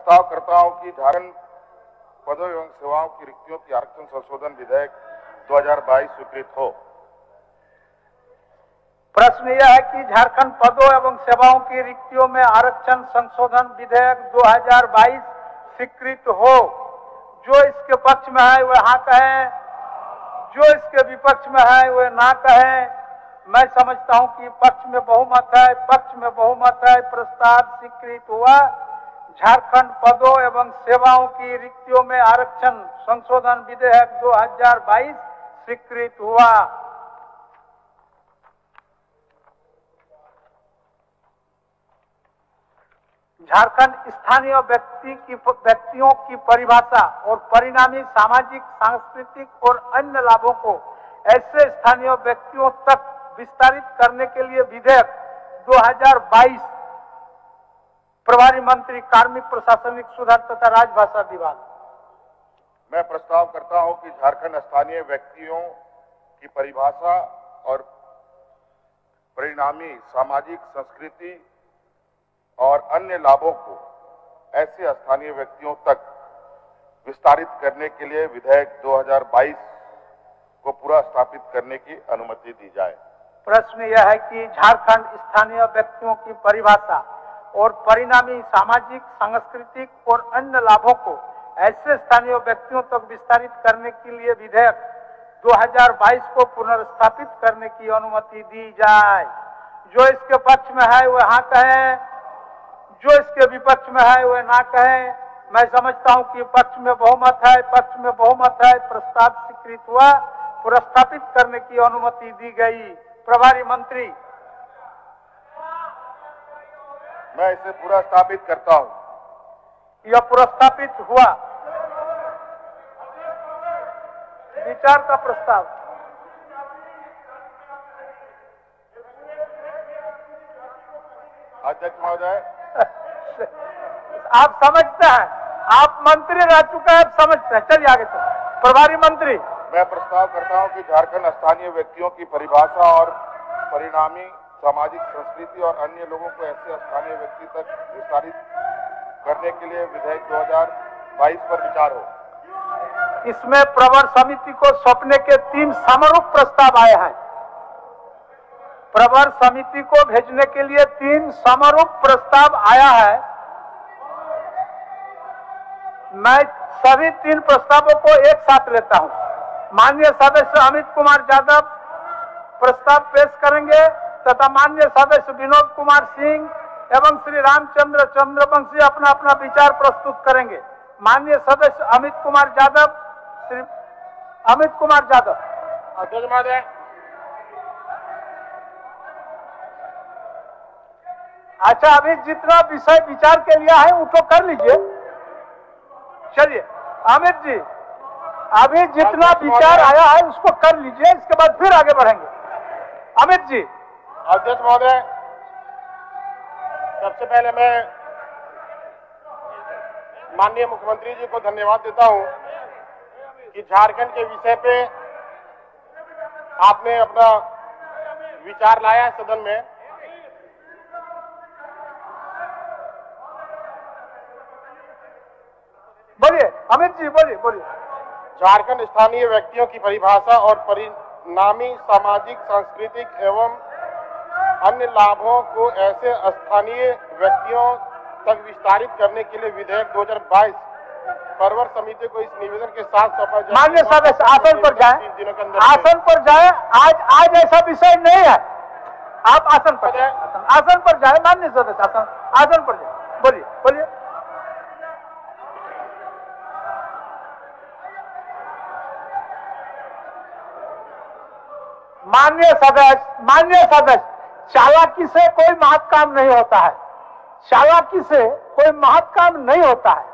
प्रस्ताव करता हूं कि झारखंड पदों एवं सेवाओं की रिक्तियों की आरक्षण संशोधन विधेयक 2022 स्वीकृत हो। प्रश्न यह है कि झारखंड पदों एवं सेवाओं की रिक्तियों में आरक्षण संशोधन विधेयक 2022 स्वीकृत हो। जो इसके पक्ष में है वह हाँ कहें, जो इसके विपक्ष में है वह ना कहें। मैं समझता हूं कि पक्ष में बहुमत है, पक्ष में बहुमत है, प्रस्ताव स्वीकृत हुआ। झारखंड पदों एवं सेवाओं की रिक्तियों में आरक्षण संशोधन विधेयक 2022 स्वीकृत हुआ। झारखंड स्थानीय व्यक्तियों की परिभाषा और परिणामी सामाजिक, सांस्कृतिक और अन्य लाभों को ऐसे स्थानीय व्यक्तियों तक विस्तारित करने के लिए विधेयक 2022 प्रभारी मंत्री कार्मिक प्रशासनिक सुधार तथा राजभाषा विभाग। मैं प्रस्ताव करता हूं कि झारखंड स्थानीय व्यक्तियों की परिभाषा और परिणामी सामाजिक, संस्कृति और अन्य लाभों को ऐसे स्थानीय व्यक्तियों तक विस्तारित करने के लिए विधेयक 2022 को पूरा स्थापित करने की अनुमति दी जाए। प्रश्न यह है कि झारखंड स्थानीय व्यक्तियों की परिभाषा और परिणामी सामाजिक, सांस्कृतिक और अन्य लाभों को ऐसे स्थानीय व्यक्तियों तक विस्तारित करने के लिए विधेयक 2022 को पुनर्स्थापित करने की अनुमति दी जाए। जो इसके पक्ष में है वह हाँ कहें, जो इसके विपक्ष में है वह ना कहें। मैं समझता हूं कि पक्ष में बहुमत है, पक्ष में बहुमत है, प्रस्ताव स्वीकृत हुआ। पुनर्स्थापित करने की अनुमति दी गई। प्रभारी मंत्री। मैं इसे पूरा स्थापित करता हूं। यह पुनर्स्थापित हुआ। विचार का प्रस्ताव। अध्यक्ष महोदय, आप समझते हैं, आप मंत्री रह चुके हैं, आप समझते हैं। चलिए आगे चलिए। प्रभारी मंत्री। मैं प्रस्ताव करता हूं कि झारखंड स्थानीय व्यक्तियों की परिभाषा और परिणामी सामाजिक, संस्कृति और अन्य लोगों को ऐसे स्थानीय व्यक्ति तक विस्तारित करने के लिए विधेयक 2022 पर विचार हो। इसमें प्रवर समिति को सौंपने के 3 समरूप प्रस्ताव आए हैं। प्रवर समिति को भेजने के लिए 3 समरूप प्रस्ताव आया है। मैं सभी 3 प्रस्तावों को एक साथ लेता हूं। माननीय सदस्य अमित कुमार यादव प्रस्ताव पेश करेंगे तथा माननीय सदस्य विनोद कुमार सिंह एवं श्री रामचंद्र चंद्रवंशी अपना अपना विचार प्रस्तुत करेंगे। माननीय सदस्य अमित कुमार यादव, श्री अमित कुमार यादव। अध्यक्ष महोदय, अच्छा, अभी जितना विषय विचार के लिए है उसको कर लीजिए। चलिए अमित जी, अभी जितना विचार आया है उसको कर लीजिए, इसके बाद फिर आगे बढ़ेंगे। अमित जी। अध्यक्ष महोदय, सबसे पहले मैं माननीय मुख्यमंत्री जी को धन्यवाद देता हूं कि झारखंड के विषय पे आपने अपना विचार लाया है सदन में। बोलिए अमित जी, बोलिए बोलिए। झारखंड स्थानीय व्यक्तियों की परिभाषा और परिणामी सामाजिक, सांस्कृतिक एवं अन्य लाभों को ऐसे स्थानीय व्यक्तियों तक विस्तारित करने के लिए विधेयक 2022 परवर समिति को इस निवेदन के साथ सौंपा जाए। माननीय सदस्य आसन पर जाए, आसन पर जाए। आज ऐसा विषय नहीं है। आप आसन पर जाए, आसन पर जाए। माननीय सदस्य आसन पर जाए। बोलिए बोलिए। माननीय सदस्य, चालाकी से कोई महत् काम नहीं होता है। चालाकी से कोई महत् काम नहीं होता है।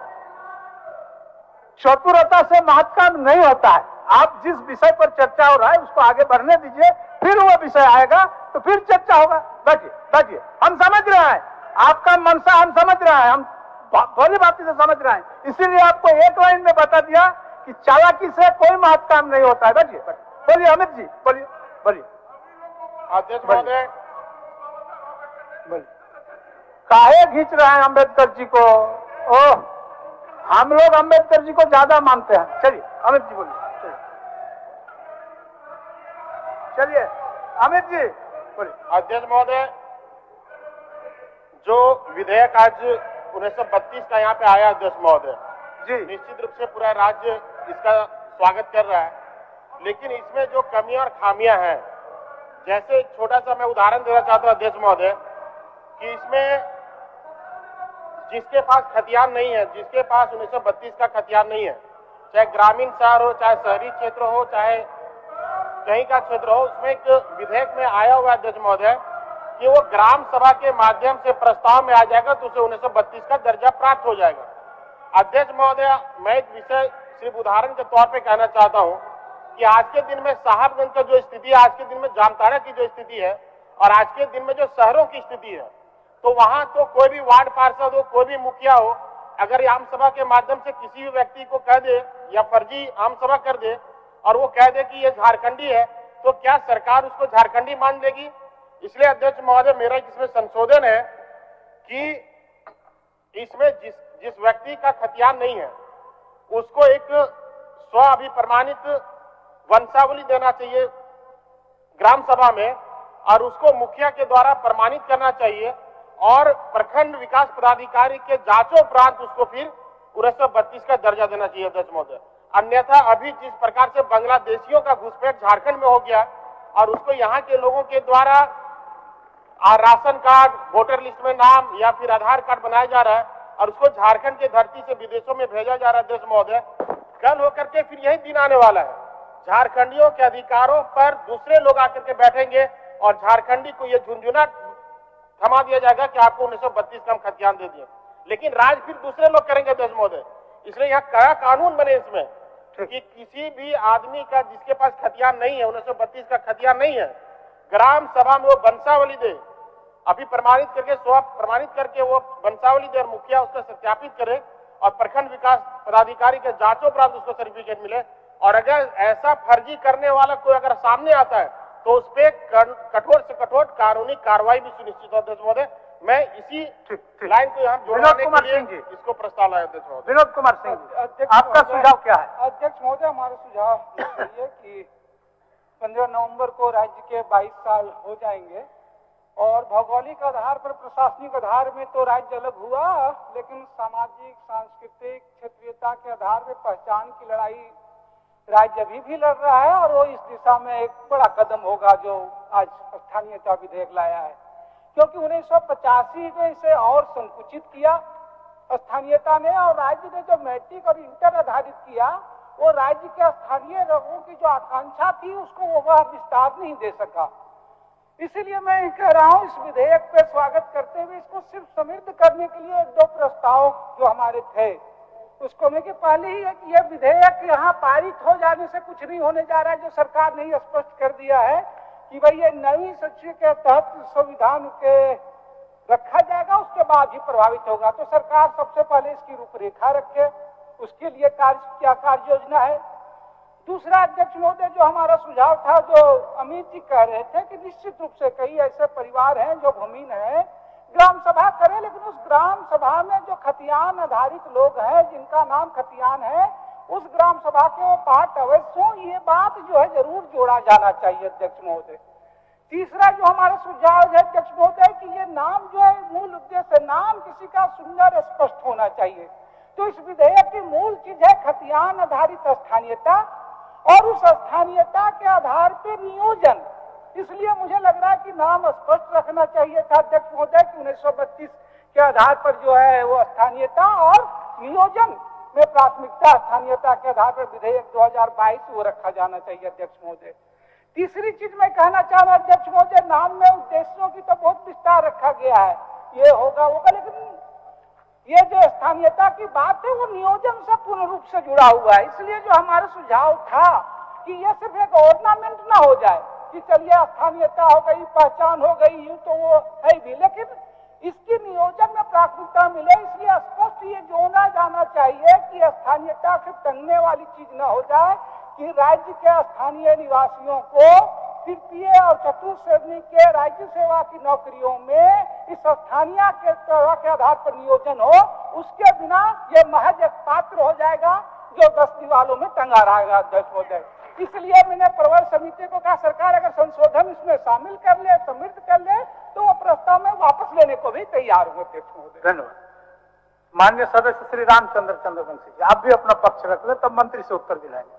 चतुरता से महत् काम नहीं होता है। आप जिस विषय पर चर्चा हो रहा है उसको आगे बढ़ने दीजिए, फिर वो विषय आएगा तो फिर चर्चा होगा। बैठिए बैठिए, हम समझ रहे हैं आपका मनसा, हम समझ रहे हैं, हम भली भांति से समझ रहे हैं। इसीलिए आपको एक लाइन में बता दिया कि चालाकी से कोई महत् काम नहीं होता है। बैठिए बैठिए। बोलिए अमित जी, बोलिए बोलिए। अध्यक्ष महोदय, काहे खींच रहे हैं अम्बेडकर जी को? ओह, हम लोग अम्बेडकर जी को ज्यादा मानते हैं। चलिए अमित जी बोलिए। चलिए अमित जी बोलिए। अध्यक्ष महोदय, जो विधेयक आज 1932 का यहाँ पे आया अध्यक्ष महोदय जी, निश्चित रूप से पूरा राज्य इसका स्वागत कर रहा है, लेकिन इसमें जो कमियां और खामियां हैं, जैसे एक छोटा सा मैं उदाहरण देना चाहता हूं अध्यक्ष महोदय कि इसमें जिसके पास खतियान नहीं है, जिसके पास 1932 का खतियान नहीं है, चाहे ग्रामीण शहर हो, चाहे शहरी क्षेत्र हो, चाहे कहीं का क्षेत्र हो, उसमें एक विधेयक में आया हुआ अध्यक्ष महोदय कि वो ग्राम सभा के माध्यम से प्रस्ताव में आ जाएगा तो उसे 1932 का दर्जा प्राप्त हो जाएगा। अध्यक्ष महोदय, मैं एक विषय सिर्फ उदाहरण के तौर पे कहना चाहता हूं कि आज के दिन में साहबगंज का जो स्थिति है, आज के दिन में जामताड़ा की जो स्थिति है और आज के दिन में जो शहरों की स्थिति है, तो वहां तो कोई भी वार्ड पार्षद हो, कोई भी मुखिया हो, अगर आम सभा के माध्यम से किसी भी व्यक्ति को कह दे या फर्जी आम सभा कर दे और वो कह दे कि ये झारखंडी है, तो क्या सरकार उसको झारखंडी मान लेगी? इसलिए अध्यक्ष महोदय, मेरा इसमें संशोधन है कि इसमें जिस व्यक्ति का खतियान नहीं है उसको एक स्व अभिप्रमाणित वंशावली देना चाहिए ग्राम सभा में और उसको मुखिया के द्वारा प्रमाणित करना चाहिए और प्रखंड विकास पदाधिकारी के जांचोपरांत उसको फिर 1932 का दर्जा देना चाहिए अध्यक्ष महोदय। अन्यथा अभी जिस प्रकार से बांग्लादेशियों का घुसपैठ झारखंड में हो गया और उसको यहाँ के लोगों के द्वारा राशन कार्ड, वोटर लिस्ट में नाम या फिर आधार कार्ड बनाया जा रहा है और उसको झारखंड की धरती से विदेशों में भेजा जा रहा है अध्यक्ष महोदय, कल होकर के फिर यही दिन आने वाला है, झारखंडियों के अधिकारों पर दूसरे लोग आकर के बैठेंगे और झारखंडी को ये झुंझुना थमा दिया जाएगा कि आपको 1932 का हम खतियान दे दिए, लेकिन राज फिर दूसरे लोग करेंगे अध्यक्ष महोदय। इसलिए यहाँ कड़ा कानून बने इसमें कि किसी भी आदमी का जिसके पास खतियान नहीं है, 1932 का खतियान नहीं है, ग्राम सभा में वो वंशावली दे, अभी प्रमाणित करके स्व प्रमाणित करके वो वंशावली दे और मुखिया उसका सत्यापित करे और प्रखंड विकास पदाधिकारी के जांचोपरांत उसको सर्टिफिकेट मिले। और अगर ऐसा फर्जी करने वाला कोई अगर सामने आता है तो उस पर कठोर से कठोर कानूनी कार्रवाई भी सुनिश्चित हो अध्यक्ष महोदय। मैं इसी लाइन को यहाँ जोड़ने के लिए इसको प्रस्ताव लाया अध्यक्ष महोदय। विनोद कुमार सिंह जी, आपका सुझाव क्या है? अध्यक्ष महोदय, हमारा सुझाव ये कि 15 नवंबर को राज्य के 22 साल हो जाएंगे और भौगोलिक आधार पर, प्रशासनिक आधार में तो राज्य अलग हुआ, लेकिन सामाजिक, सांस्कृतिक, क्षेत्रीयता के आधार पर पहचान की लड़ाई राज्य अभी भी लड़ रहा है और वो इस दिशा में एक बड़ा कदम होगा जो आज स्थानीयता विधेयक लाया है, क्योंकि 1985 ने इसे और संकुचित किया स्थानीयता ने, और राज्य ने जो मैट्रिक और इंटर आधारित किया वो राज्य के स्थानीय लोगों की जो आकांक्षा थी उसको वह विस्तार नहीं दे सका। इसीलिए मैं कह रहा हूं इस विधेयक पे स्वागत करते हुए इसको सिर्फ समृद्ध करने के लिए 2 प्रस्ताव जो हमारे थे उसको मैं कि पहले ही है कि यह विधेयक यहाँ पारित हो जाने से कुछ नहीं होने जा रहा है, जो सरकार ने स्पष्ट कर दिया है कि भाई ये नई सचिव के तहत संविधान के रखा जाएगा, उसके बाद ही प्रभावित होगा। तो सरकार सबसे पहले इसकी रूपरेखा रखे, उसके लिए क्या कार्य योजना है। दूसरा अध्यक्ष महोदय, जो हमारा सुझाव था, जो अमित जी कह रहे थे कि निश्चित रूप से कई ऐसे परिवार हैं जो भूमिहीन हैं, ग्राम सभा करें, लेकिन उस ग्राम सभा में जो खतियान आधारित लोग हैं जिनका नाम खतियान है, उस ग्राम सभा के वो पार्ट अवश्य हो, ये बात जो है जरूर जोड़ा जाना चाहिए अध्यक्ष महोदय। तीसरा जो हमारा सुझाव है अध्यक्ष महोदय कि ये नाम जो है, मूल उद्देश्य नाम किसी का सुंदर स्पष्ट होना चाहिए। तो इस विधेयक की मूल चीज है खतियान आधारित स्थानीयता और उस स्थानीयता के आधार पर नियोजन। इसलिए मुझे लग रहा है कि नाम स्पष्ट रखना चाहिए था अध्यक्ष महोदय कि 1932 के आधार पर जो है वो स्थानीयता और नियोजन में प्राथमिकता स्थानीयता के आधार पर विधेयक 2022 वो रखा जाना चाहिए अध्यक्ष महोदय। तीसरी चीज मैं कहना चाह रहा हूं अध्यक्ष महोदय, नाम में उद्देश्यों की तो बहुत विस्तार रखा गया है, ये होगा वो, लेकिन ये जो स्थानीयता की बात है वो नियोजन से पूर्ण रूप से जुड़ा हुआ है। इसलिए जो हमारा सुझाव था कि ये सिर्फ एक ऑर्नामेंट ना हो जाए कि चलिए स्थानीयता हो गई, पहचान हो गई, यूं तो वो है भी, लेकिन इसकी नियोजन में प्राथमिकता मिले। इसलिए स्पष्ट ये जोड़ा जाना चाहिए कि स्थानीयता से टंगने वाली चीज न हो जाए कि राज्य के स्थानीय निवासियों को तृतीय और चतुर्थ श्रेणी के राज्य सेवा की नौकरियों में इस स्थानीय के सेवा के आधार पर नियोजन हो, उसके बिना ये महज एक पात्र हो जाएगा जो 10 दीवारों में टंगा रहेगा अध्यक्ष महोदय। इसलिए मैंने प्रवर समिति को कहा सरकार अगर संशोधन इसमें शामिल कर ले, समृद्ध कर ले, तो वो प्रस्ताव में वापस लेने को भी तैयार हूँ अध्यक्ष महोदय। धन्यवाद। माननीय सदस्य श्री रामचंद्र चंद्रवंशी जी, आप भी अपना पक्ष रख ले, तब मंत्री से उत्तर दिलाएंगे।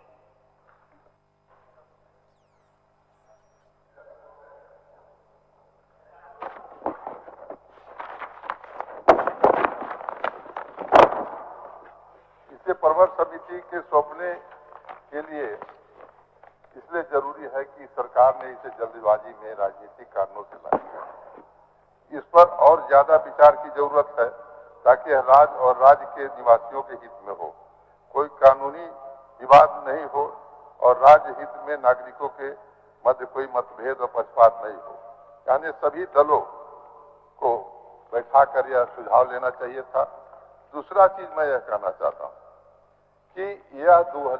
इसे प्रवर समिति के सौंपने के लिए इसलिए जरूरी है कि सरकार ने इसे जल्दबाजी में राजनीतिक कारणों से लाया है। इस पर और ज्यादा विचार की जरूरत है ताकि राज्य और राज्य के निवासियों के हित में हो, कोई कानूनी विवाद नहीं हो और राज्य हित में नागरिकों के मध्य कोई मतभेद और पक्षपात नहीं हो। यानी सभी दलों को बैठाकर यह सुझाव लेना चाहिए था। दूसरा चीज मैं यह कहना चाहता हूँ कि यह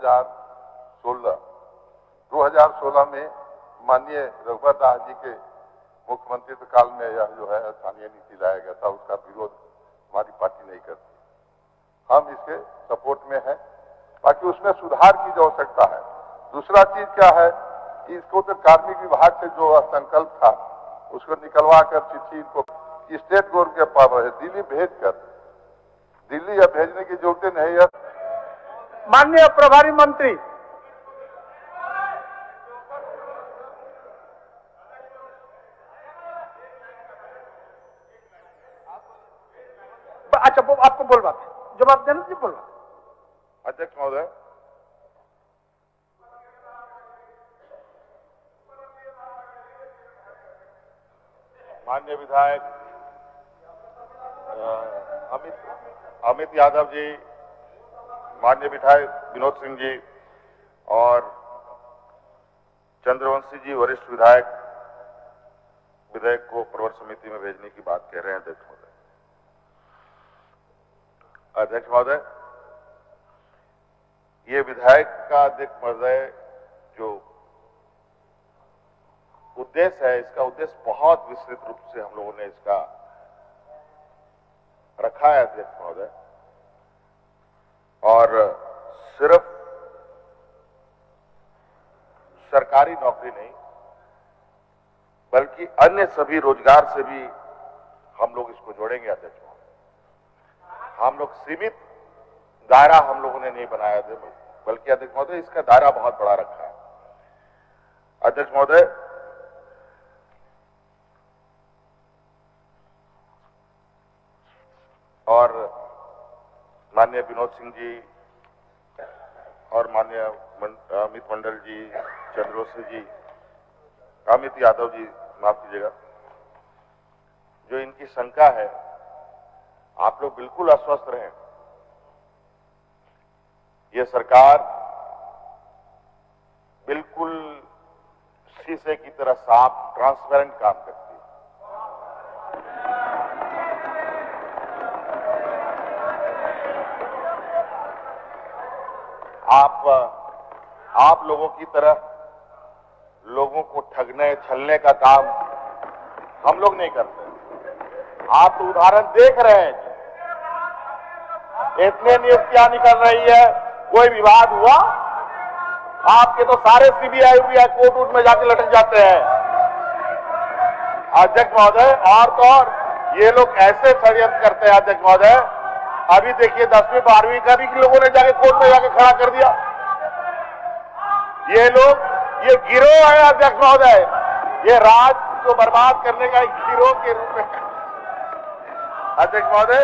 2016 में माननीय रघुवर दास जी के मुख्यमंत्रित्व काल में यह जो है स्थानीय नीति लाया गया था, उसका विरोध हमारी पार्टी नहीं करती। हम इसके सपोर्ट में हैं, बाकी उसमें सुधार की जो आवश्यकता है। दूसरा चीज क्या है कि इसको तो कार्मिक विभाग से जो संकल्प था उसको निकलवा कर चिट्ठी इनको स्टेट गवर्नमेंट के पावर है, दिल्ली भेजकर, दिल्ली या भेजने की जरूरत नहीं है। माननीय प्रभारी मंत्री, अच्छा आपको बोलवा जवाब देना जी, बोलवा। अध्यक्ष महोदय, माननीय विधायक अमित यादव जी, माननीय विधायक विनोद सिंह जी और चंद्रवंशी जी वरिष्ठ विधायक को प्रवर समिति में भेजने की बात कह रहे हैं। अध्यक्ष महोदय, ये विधायक का अध्यक्ष महोदय जो उद्देश्य है, इसका उद्देश्य बहुत विस्तृत रूप से हम लोगों ने इसका रखा है अध्यक्ष महोदय, और सिर्फ सरकारी नौकरी नहीं बल्कि अन्य सभी रोजगार से भी हम लोग इसको जोड़ेंगे अध्यक्ष महोदय। हम लोग सीमित दायरा हम लोगों ने नहीं बनाया था, बल्कि अध्यक्ष महोदय इसका दायरा बहुत बड़ा रखा है। अध्यक्ष महोदय, और माननीय विनोद सिंह जी और माननीय अमित मंडल जी, चंद्रवंशी जी, अमित यादव जी, माफ कीजिएगा, जो इनकी शंका है, आप लोग बिल्कुल आश्वस्त रहें। ये सरकार बिल्कुल शीशे की तरह साफ, ट्रांसपेरेंट काम करती है। आप लोगों की तरह लोगों को ठगने छलने का काम हम लोग नहीं करते। आप तो उदाहरण देख रहे हैं, इतने नियुक्तियां निकल रही है, कोई विवाद हुआ आपके तो सारे सीबीआई कोर्ट में जाके लटक जाते हैं। अध्यक्ष महोदय, और तो और ये लोग ऐसे षड्यंत्र करते हैं अध्यक्ष महोदय, अभी देखिए 10वीं 12वीं का भी लोगों ने जाके कोर्ट में जाके खड़ा कर दिया। ये लोग, ये गिरोह है अध्यक्ष महोदय, ये राज्य को बर्बाद करने का एक गिरोह के रूप में। अध्यक्ष महोदय,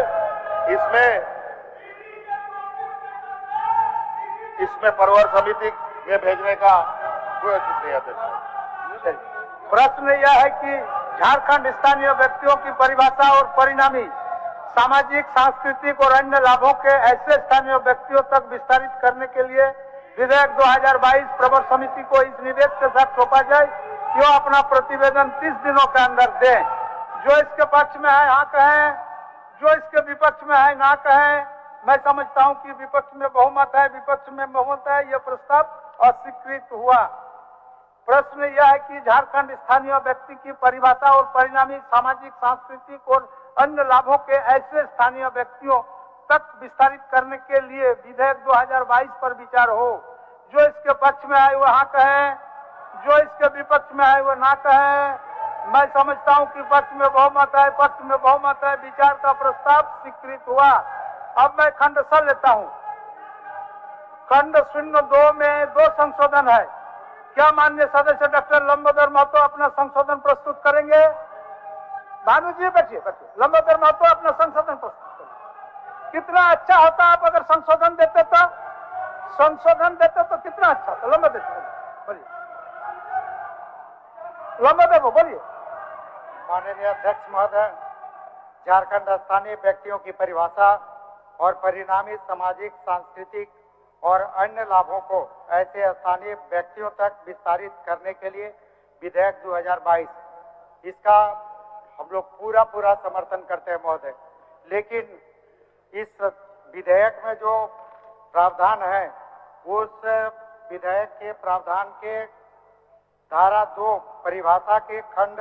इसमें प्रवर समिति में भेजने का कोई उचित नहीं। अध्यक्ष, प्रश्न यह है कि झारखंड स्थानीय व्यक्तियों की परिभाषा और परिणामी सामाजिक, सांस्कृतिक और अन्य लाभों के ऐसे स्थानीय व्यक्तियों तक विस्तारित करने के लिए विधेयक 2022 प्रवर समिति को इस निर्देश के साथ सौंपा जाए कि वो अपना प्रतिवेदन 30 दिनों के अंदर दें। जो इसके पक्ष में है हाँ कहें, जो इसके विपक्ष में है ना कहें। मैं समझता हूं कि विपक्ष में बहुमत है, विपक्ष में बहुमत है, यह प्रस्ताव अस्वीकृत हुआ। प्रश्न यह है कि झारखंड स्थानीय व्यक्ति की परिभाषा और परिणामी सामाजिक, सांस्कृतिक और अन्य लाभों के ऐसे स्थानीय व्यक्तियों तक विस्तारित करने के लिए विधेयक 2022 पर विचार हो। जो इसके पक्ष में आए वो हाँ कहे, जो इसके विपक्ष में आए वो ना कहे। मैं समझता हूं कि पक्ष में बहुमत है, पक्ष में बहुमत है, विचार का प्रस्ताव स्वीकृत हुआ। अब मैं खंड स लेता हूं। खंड 02 में 2 संशोधन है। क्या माननीय सदस्य डॉक्टर लंबोदर महतो अपना संशोधन प्रस्तुत करेंगे? भानु जी बैठिए, लंबोदर महतो अपना संशोधन प्रस्तुत करेंगे। कितना अच्छा होता आप अगर संशोधन देते तो कितना अच्छा होता। लंबोदर बोलिए, लंबोदर बोलिए। माननीय अध्यक्ष महोदय, झारखंड स्थानीय व्यक्तियों की परिभाषा और परिणामी सामाजिक, सांस्कृतिक और अन्य लाभों को ऐसे स्थानीय व्यक्तियों तक विस्तारित करने के लिए विधेयक 2022, इसका हम लोग पूरा समर्थन करते हैं महोदय। लेकिन इस विधेयक में जो प्रावधान है, उस विधेयक के प्रावधान के धारा 2 परिभाषा के खंड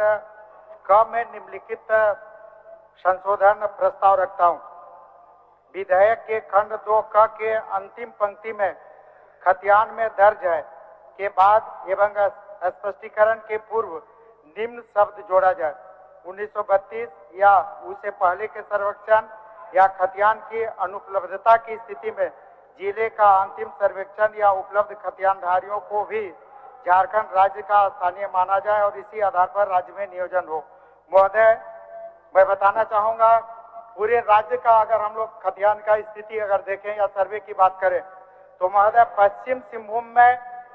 क में निम्नलिखित संशोधन प्रस्ताव रखता हूं। विधेयक के खंड 2 क के अंतिम पंक्ति में खतियान में दर्ज है के बाद एवं स्पष्टीकरण के पूर्व निम्न शब्द जोड़ा जाए। 1932 या उससे पहले के सर्वेक्षण या खतियान की अनुपलब्धता की स्थिति में जिले का अंतिम सर्वेक्षण या उपलब्ध खतियानधारियों को भी झारखंड राज्य का स्थानीय माना जाए और इसी आधार पर राज्य में नियोजन हो। महोदय, मैं बताना चाहूंगा, पूरे राज्य का अगर हम लोग खतियान का स्थिति अगर देखें या सर्वे की बात करें तो महोदय, पश्चिम सिंहभूम में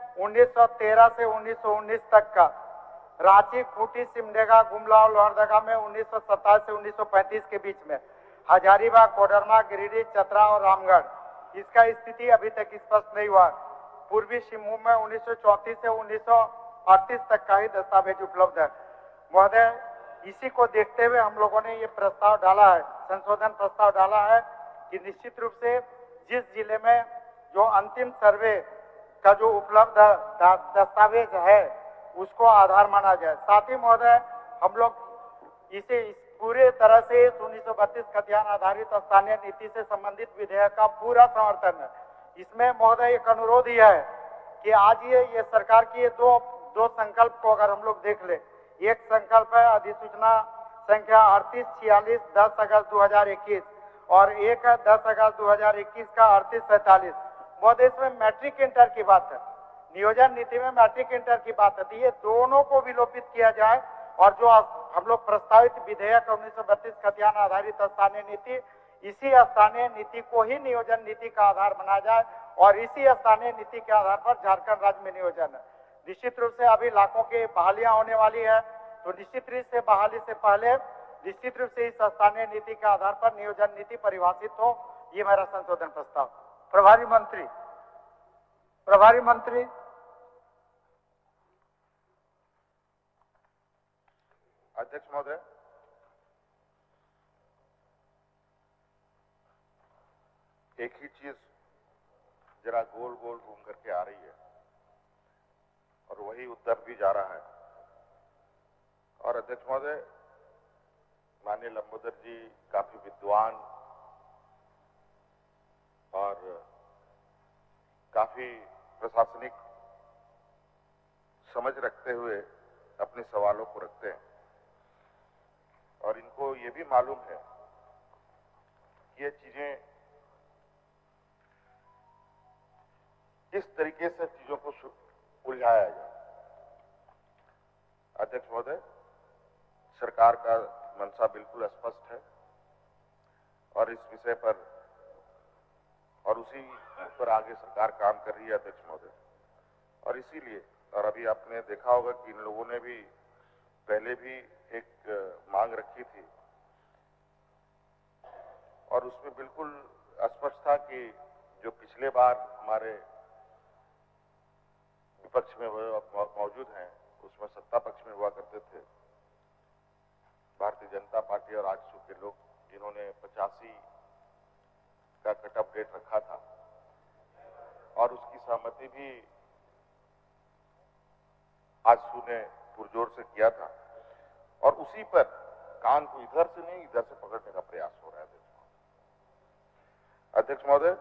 1913 से 1919 तक का, रांची, खूंटी, सिमडेगा, गुमला और लोहरदगा में 1927 से 1935 के बीच में, हजारीबाग, कोडरमा, गिरिडीह, चतरा और रामगढ़, इसका स्थिति अभी तक स्पष्ट नहीं हुआ। पूर्वी सिंहभूम में 1934 से 1938 तक का ही दस्तावेज उपलब्ध है। महोदय, इसी को देखते हुए हम लोगों ने ये प्रस्ताव डाला है, संशोधन प्रस्ताव डाला है कि निश्चित रूप से जिस जिले में जो अंतिम सर्वे का जो उपलब्ध दस्तावेज है उसको आधार माना जाए। साथ ही महोदय, हम लोग इसे पूरे तरह से 1932 खतियान आधारित स्थानीय नीति से संबंधित विधेयक का पूरा समर्थन है। इसमें महोदय एक अनुरोध ही है कि आज ये सरकार की ये दो संकल्प को अगर हम लोग देख ले, एक संकल्प है अधिसूचना संख्या 3846 10 अगस्त 2021 और एक है 10 अगस्त 2021 का 3847। महोदय, इसमें मैट्रिक इंटर की बात है, नियोजन नीति में मैट्रिक इंटर की बात है। ये दोनों को विलोपित किया जाए और जो हम लोग प्रस्तावित विधेयक 1932 खतियान आधारित स्थानीय नीति, इसी स्थानीय नीति को ही नियोजन नीति का आधार बना जाए और इसी स्थानीय नीति के आधार पर झारखंड राज्य में नियोजन है। निश्चित रूप से अभी लाखों की बहालियां होने वाली है, तो निश्चित रूप से बहाली से पहले निश्चित रूप से इस स्थानीय नीति के आधार पर नियोजन नीति परिभाषित हो। ये मेरा संशोधन प्रस्ताव। प्रभारी मंत्री अध्यक्ष महोदय, एक ही चीज जरा गोल गोल घूम करके आ रही है और वही उत्तर भी जा रहा है। और अध्यक्ष महोदय, माननीय लंबोदर जी काफी विद्वान और काफी प्रशासनिक समझ रखते हुए अपने सवालों को रखते हैं और इनको ये भी मालूम है कि ये चीजें किस तरीके से चीजों को उलझाया जाए। अध्यक्ष महोदय, सरकार का मंशा बिल्कुल स्पष्ट है और इस विषय पर और उसी पर आगे सरकार काम कर रही है अध्यक्ष महोदय। और इसीलिए, और अभी आपने देखा होगा कि इन लोगों ने भी पहले भी एक मांग रखी थी और उसमें बिल्कुल स्पष्ट था कि जो पिछले बार हमारे विपक्ष में मौजूद हैं, उसमें सत्ता पक्ष में हुआ करते थे भारतीय जनता पार्टी और आजसू के लोग, जिन्होंने 85 का कट ऑफ डेट रखा था और उसकी सहमति भी आजसू ने पुरजोर से किया था और उसी पर कान को इधर से नहीं इधर से पकड़ने का प्रयास हो रहा है। अध्यक्ष महोदय,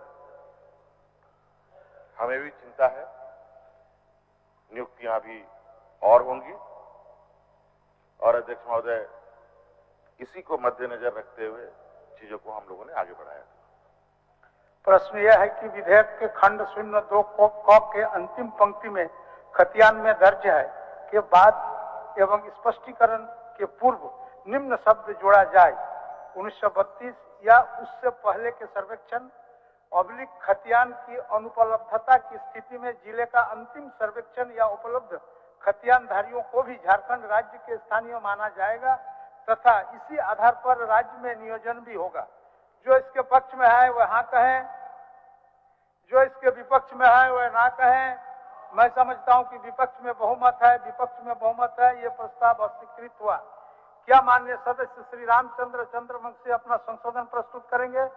हमें भी चिंता है, नियुक्तियां भी और होंगी और अध्यक्ष महोदय इसी को मद्देनजर रखते हुए चीजों को हम लोगों ने आगे बढ़ाया। प्रश्न यह है कि विधेयक के खंड 02 क के अंतिम पंक्ति में खतियान में दर्ज है के बाद एवं स्पष्टीकरण के पूर्व निम्न शब्द जोड़ा जाए। 1932 या उससे पहले के सर्वेक्षण खतियान की अनुपलब्धता की स्थिति में जिले का अंतिम सर्वेक्षण या उपलब्ध खतियानधारियों को भी झारखंड राज्य के स्थानीय माना जाएगा तथा इसी आधार पर राज्य में नियोजन भी होगा। जो इसके पक्ष में है वह हाँ कहें, जो इसके विपक्ष में है वह ना कहें। मैं समझता हूं कि विपक्ष में बहुमत है, विपक्ष में बहुमत है, ये प्रस्ताव अस्वीकृत हुआ। क्या माननीय सदस्य श्री रामचंद्र चंद्रवंशी अपना संशोधन प्रस्तुत करेंगे?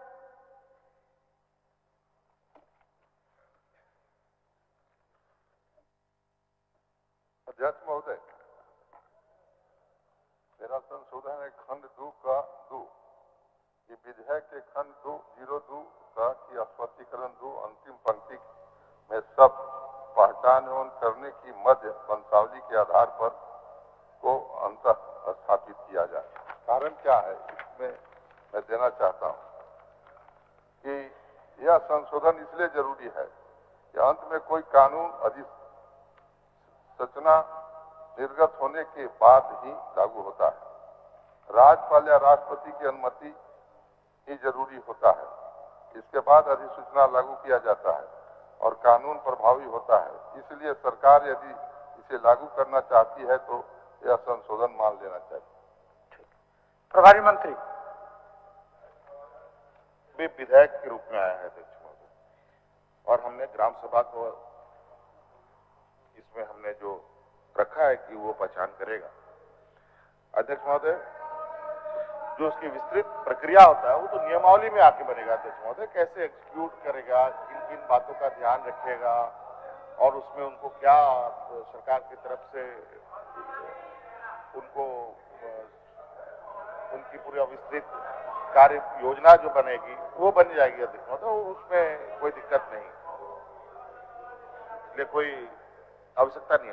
अध्यक्ष महोदय, मेरा संशोधन है खंड 2 का 2। ये विधेयक के खंड 202 का कि स्पष्टीकरण 2 अंतिम पंक्ति में सब पहचान एवं करने की मध्य वंशावली के आधार पर को अंत स्थापित किया जाए। कारण क्या है, इसमें मैं देना चाहता हूं कि यह संशोधन इसलिए जरूरी है कि अंत में कोई कानून अधिसूचना निर्गत होने के बाद ही लागू होता है। राज्यपाल या राष्ट्रपति की अनुमति ही जरूरी होता है। इसके बाद अधिसूचना लागू किया जाता है और कानून प्रभावी होता है। इसलिए सरकार यदि इसे लागू करना चाहती है तो यह संशोधन मान लेना चाहिए। प्रभारी मंत्री वे विधेयक के रूप में आया है अध्यक्ष महोदय और हमने ग्राम सभा को इसमें हमने जो रखा है कि वो पहचान करेगा। अध्यक्ष महोदय, जो उसकी विस्तृत प्रक्रिया होता है वो तो नियमावली में आके बनेगा। अध्यक्ष महोदय, कैसे एग्जीक्यूट करेगा, किन किन बातों का ध्यान रखेगा और उसमें उनको क्या सरकार की तरफ से उनको उनकी पूरी विस्तृत कार्य योजना जो बनेगी वो बन जाएगी। अध्यक्ष महोदय, उसमें कोई दिक्कत नहीं, इसलिए कोई आवश्यकता नहीं है।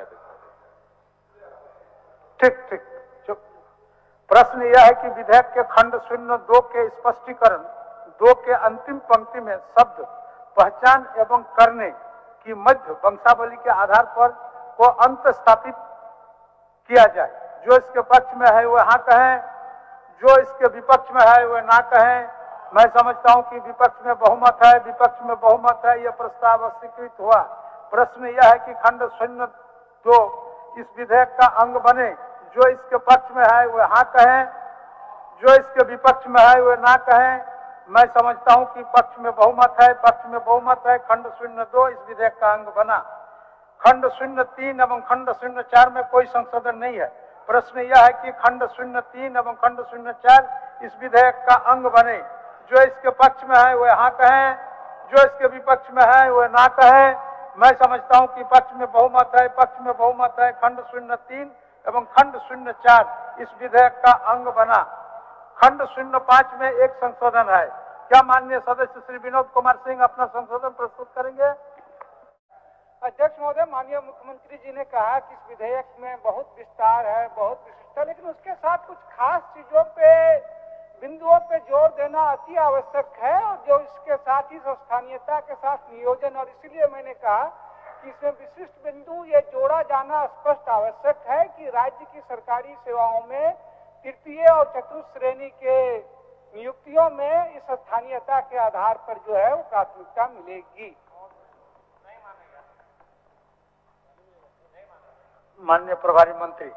ठीक ठीक। प्रश्न यह है कि विधेयक के खंड 02 के स्पष्टीकरण 2 के अंतिम पंक्ति में शब्द पहचान एवं करने की मध्य वंशावली के आधार पर को अंत स्थापित किया जाए। जो इसके पक्ष में है वह हाँ कहें, जो इसके विपक्ष में है वह ना कहें। मैं समझता हूं कि विपक्ष में बहुमत है, विपक्ष में बहुमत है, यह प्रस्ताव अस्वीकृत हुआ। प्रश्न यह है कि खंड 02 इस विधेयक का अंग बने। जो इसके पक्ष में है वह हाँ कहें, जो इसके विपक्ष में है वह ना कहें। मैं समझता हूं कि पक्ष में बहुमत है, पक्ष में बहुमत है। खंड 02 इस विधेयक का अंग बना। खंड 03 एवं खंड 04 में कोई संशोधन नहीं है। प्रश्न यह है कि खंड 03 एवं खंड 04 इस विधेयक का अंग बने। जो इसके पक्ष में है वह हाँ कहें, जो इसके विपक्ष में है वह ना कहें। मैं समझता हूं कि पक्ष में बहुमत है, पक्ष में बहुमत है। खंड 03 एवं खंड 04 इस विधेयक का अंग बना। खंड 05 में एक संशोधन है। क्या माननीय सदस्य श्री विनोद कुमार सिंह अपना संशोधन प्रस्तुत करेंगे? अध्यक्ष महोदय, माननीय मुख्यमंत्री जी ने कहा कि इस विधेयक में बहुत विस्तार है, बहुत विशिष्ट है, लेकिन उसके साथ कुछ खास चीजों पे, बिंदुओं पे जोर देना अति आवश्यक है और जो इसके साथ ही स्थानीयता के साथ नियोजन, और इसीलिए मैंने कहा कि इसमें विशिष्ट बिंदु ये जोड़ा जाना स्पष्ट आवश्यक है कि राज्य की सरकारी सेवाओं में तृतीय और चतुर्थ श्रेणी के नियुक्तियों में इस स्थानीयता के आधार पर जो है वो प्राथमिकता मिलेगी। माननीय प्रभारी मंत्री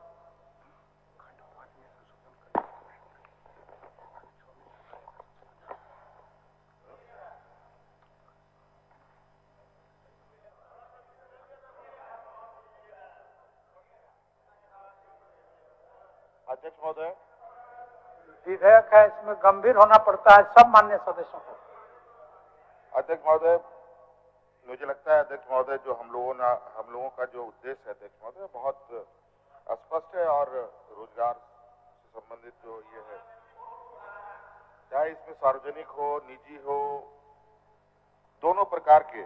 अध्यक्ष महोदय, विधेयक है, इसमें गंभीर होना पड़ता है सब माननीय सदस्यों को। अध्यक्ष महोदय, मुझे लगता है अध्यक्ष महोदय जो हम लोगों का जो उद्देश्य है अध्यक्ष महोदय बहुत स्पष्ट है और रोजगार से संबंधित जो ये है, चाहे इसमें सार्वजनिक हो निजी हो, दोनों प्रकार के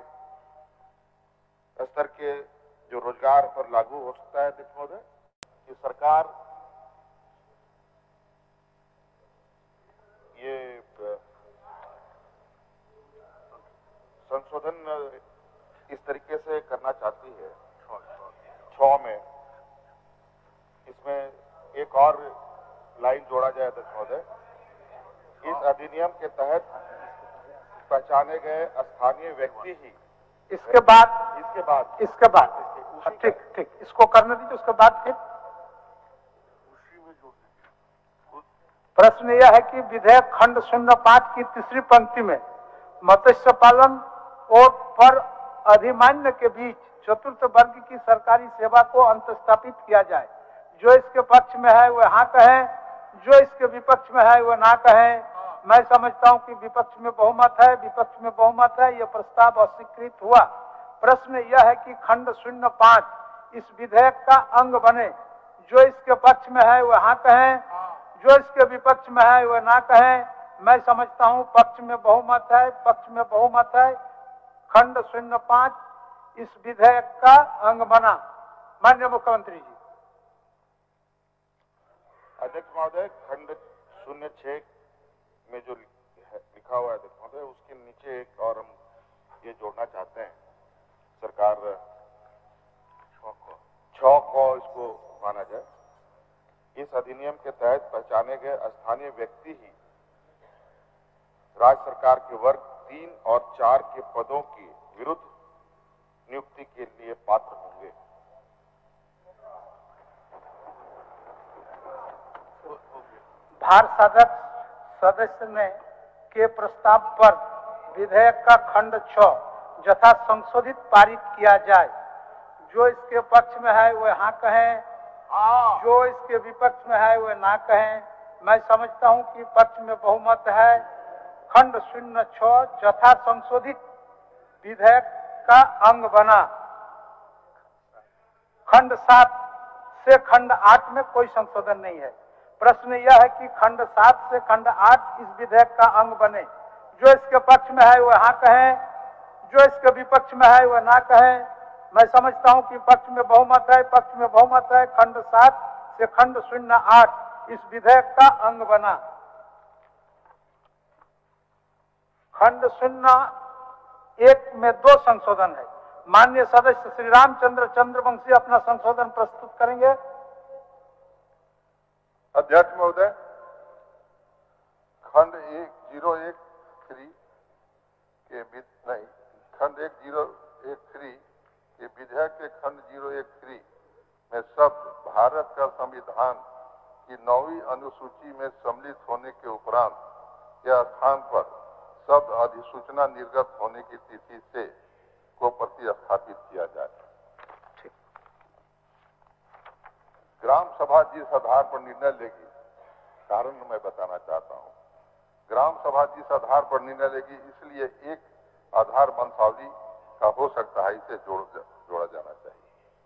स्तर के जो रोजगार पर लागू हो सकता है अध्यक्ष महोदय। कि सरकार ये संशोधन इस तरीके से करना चाहती है 6 में, इसमें एक और लाइन जोड़ा जाए अध्यक्ष महोदय। इस अधिनियम के तहत पहचाने गए स्थानीय व्यक्ति ही इसके बाद ठीक, इसको करने दीजिए। उसके बाद फिर प्रश्न यह है कि विधेयक खंड 05 की तीसरी पंक्ति में मत्स्य पालन और पर अधिमान्य के बीच चतुर्थ वर्ग की सरकारी सेवा को अंतस्थापित किया जाए। जो इसके पक्ष में है वह हाँ कहें, जो इसके विपक्ष में है वह ना कहें। मैं समझता हूं कि विपक्ष में बहुमत है, यह प्रस्ताव अस्वीकृत हुआ। प्रश्न यह है कि खंड 05 इस विधेयक का अंग बने। जो इसके पक्ष में है वह हाँ कहें, जो इसके विपक्ष में है वह ना कहें। मैं समझता हूं पक्ष में बहुमत है। खंड 05 इस विधेयक का अंग बना। माननीय मुख्यमंत्री जी। अध्यक्ष महोदय, खंड 06 में जो लिखा हुआ है अध्यक्ष महोदय, उसके नीचे एक और हम ये जोड़ना चाहते हैं, सरकार 6 को इसको माना जाए। इस अधिनियम के तहत पहचाने गए स्थानीय व्यक्ति ही राज्य सरकार के वर्ग 3 और 4 के पदों की विरुद्ध नियुक्ति के लिए पात्र होंगे। भारत सदस्य ने के प्रस्ताव पर विधेयक का खंड 6 यथा संशोधित पारित किया जाए। जो इसके पक्ष में है वह हाँ कहें, जो इसके विपक्ष में है वह ना कहें। मैं समझता हूं कि पक्ष में बहुमत है। खंड 06 यथा संशोधित विधेयक का अंग बना। खंड 7 से खंड 8 में कोई संशोधन नहीं है। प्रश्न यह है कि खंड 7 से खंड 8 इस विधेयक का अंग बने। जो इसके पक्ष में है वह हाँ कहें, जो इसके विपक्ष में है वह ना कहें। मैं समझता हूं कि पक्ष में बहुमत है। खंड 7 से खंड 08 इस विधेयक का अंग बना। खंड 01 में 2 संशोधन है। माननीय सदस्य श्री रामचंद्र चंद्रवंशी अपना संशोधन प्रस्तुत करेंगे। अध्यक्ष महोदय, खंड 1013 खंड 1013 के विधेयक के खंड 013 में शब्द भारत का संविधान की 9वीं अनुसूची में सम्मिलित होने के उपरांत के स्थान पर शब्द अधिसूचना निर्गत होने की तिथि से को प्रतिस्थापित किया जाए। ग्राम सभा जिस आधार पर निर्णय लेगी, कारण मैं बताना चाहता हूं। ग्राम सभा जिस आधार पर निर्णय लेगी, इसलिए एक आधार वंशावली का हो सकता है, इसे जोड़ा जाना चाहिए।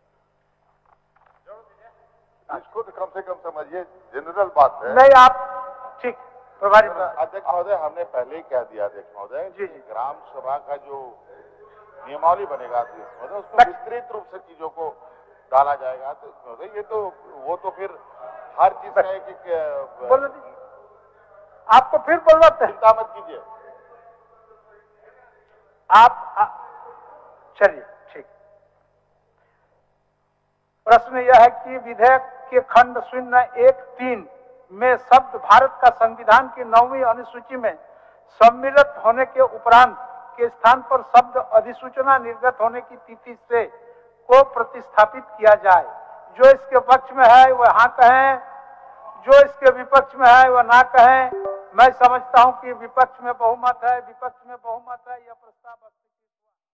इसको तो कम से कम समझिए, जनरल बात है। नहीं, आप ठीक प्रभारी अध्यक्ष महोदय, हमने पहले ही कह दिया अध्यक्ष महोदय जी, ग्राम सभा का जो नियमावली बनेगा अध्यक्ष महोदय, उसमें विस्तृत रूप से चीजों को डाला जाएगा। तो ये तो वो तो फिर हर चीज का एक बोल आपको फिर बोलना है, चिंता मत कीजिए आप चलिए ठीक। प्रश्न यह है कि विधेयक के खंड 013 में शब्द भारत का संविधान की 9वीं अनुसूची में सम्मिलित होने के उपरांत के स्थान पर शब्द अधिसूचना निर्गत होने की तिथि से को प्रतिस्थापित किया जाए। जो इसके पक्ष में है वह हाँ कहें, जो इसके विपक्ष में है वह ना कहें। मैं समझता हूं कि विपक्ष में बहुमत है, यह प्रस्ताव